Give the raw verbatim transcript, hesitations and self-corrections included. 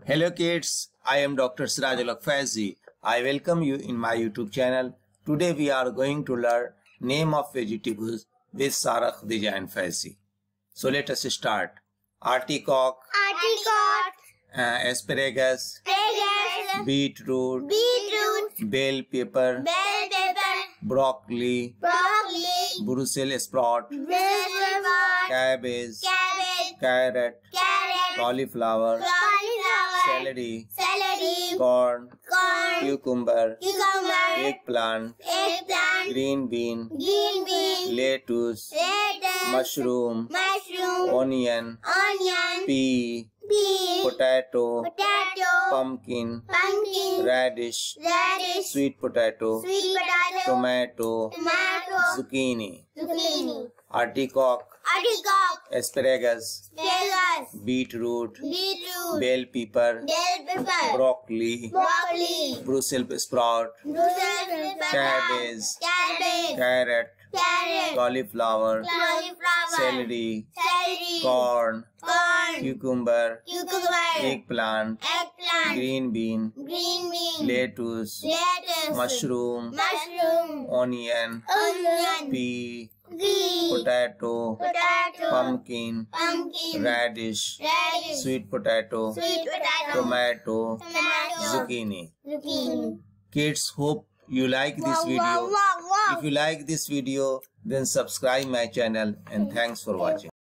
Hello kids, I am Doctor Sirajul Haq Faizi. I welcome you in my YouTube channel. Today we are going to learn name of vegetables with Sara Khadija and Faizi. So let us start. Artichoke, Artichoke, uh, asparagus, asparagus, beetroot, beetroot, bell pepper, bell pepper, broccoli, broccoli, Brussels sprout, Brussels sprout, cabbage, cabbage, carrot, carrot, cauliflower, cauliflower, celery, celery, corn, corn, cucumber, cucumber, eggplant, eggplant, green bean, green bean, lettuce, lettuce, mushroom, mushroom, onion, onion, pea, pea, potato, potato, pumpkin, pumpkin, radish, radish, sweet potato, sweet potato, tomato, tomato, zucchini, zucchini, artichoke, artichoke, asparagus, asparagus, beetroot, beetroot, bell pepper, bell pepper, broccoli, broccoli, Brussels sprout, Brussels sprout, cabbage, cabbage, carrot, carrot, cauliflower, cauliflower, celery, celery, corn, corn, cucumber, cucumber, eggplant, eggplant, green bean, green bean, lettuce, lettuce, mushroom, mushroom, onion, onion, pea, pea, potato, potato, pumpkin, pumpkin, radish, radish, sweet potato, sweet potato, tomato, tomato, zucchini. zucchini. Kids, hope you like this Wow, video. wow, wow, wow. If you like this video, then subscribe my channel and thanks for watching.